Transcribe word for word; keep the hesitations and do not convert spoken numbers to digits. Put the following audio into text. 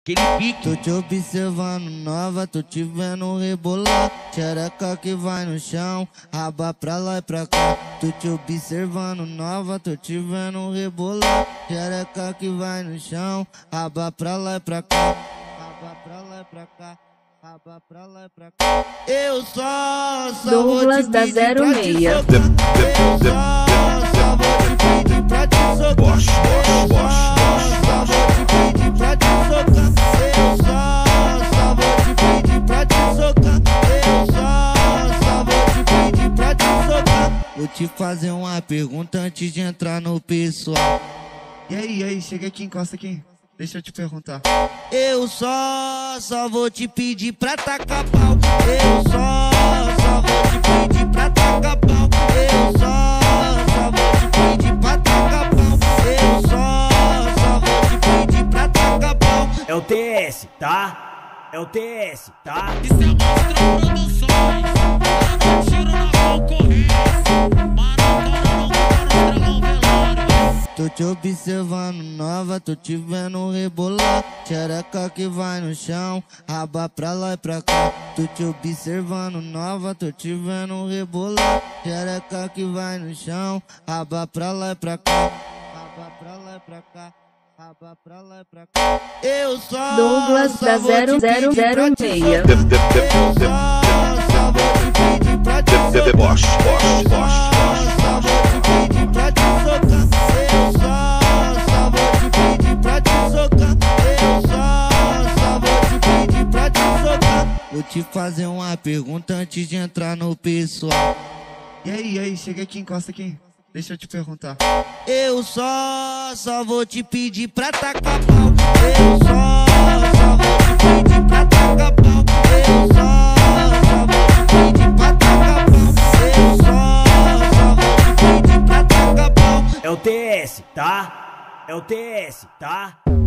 aquele pique. Tô te observando nova, tô te vendo rebolar. Xereca que vai no chão, raba pra lá e pra cá. Tô te observando nova, tô te vendo rebolar. Xereca que vai no chão, raba pra lá e pra cá. Raba pra lá e pra cá. Raba pra lá e pra cá. Eu só, só Douglas vou da te zero pedir pra te meia. socar. Eu só, só vou te pedir pra te socar. Bosch, Bosch, Bosch, Só vou te pedir pra te socar. Eu só, só vou te pedir pra te socar. Eu só, só vou te pedir pra te socar. Vou te fazer uma pergunta antes de entrar no pessoal. E aí, e aí, chega aqui, encosta aqui. Deixa eu te perguntar. Eu só, só vou te pedir pra tacar pau. Eu só, só vou te pedir pra tacar pau. Eu só, só vou te pedir pra tacar pau. Eu só, só vou te pedir pra tacar pau. É o T S, tá? É o T S, tá? Isso é Monstro Produções. Mano, tiro na concorrência. Mano, cara, não para estragar o velório. Tô te observando nova, tô te vendo rebolar. Xereca que vai no chão, raba pra lá e pra cá. Tô te observando nova, tô te vendo rebolar. Xereca que vai no chão, raba pra lá e pra cá. Raba pra lá e pra cá. Raba pra lá e pra cá. Eu só, Douglas só da vou te zero zero pedir zero pra te meia. socar. Eu só, só vou te pedir pra te socar. Bosch, Bosch, Bosch, Bosch. Só vou te pedir pra te socar. Eu só, só vou te pedir pra te socar. Eu só, só vou te pedir pra te socar. Vou te fazer uma pergunta antes de entrar no pessoal. E aí, e aí, chega aqui, encosta aqui. Deixa eu te perguntar. Eu só, só vou te pedir pra tacar pau. Eu só, só vou te pedir pra tacar pau. Eu só, só vou te pedir pra tacar pau. Eu só, só vou te pedir pra tacar pau. É o T S, tá? É o T S, tá?